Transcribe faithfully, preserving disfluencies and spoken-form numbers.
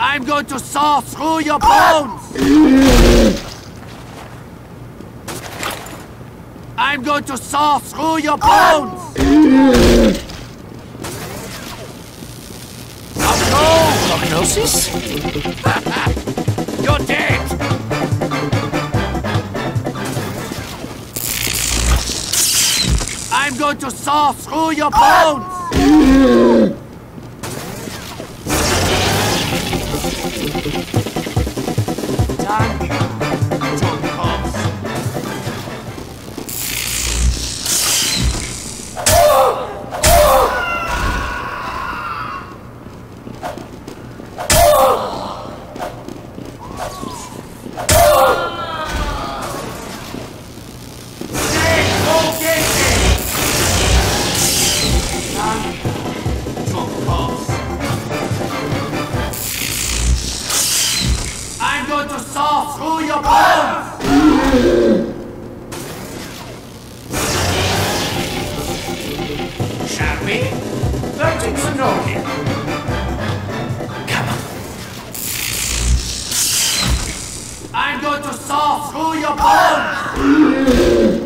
I'm going to saw through your bones! I'm going to saw through your bones! Now go! Prognosis? You're dead! I'm going to saw through your bones! Done. Drunk cops. I'm going to saw through your bones! Shall we? Voting's an order. Come on. I'm going to saw through your bones!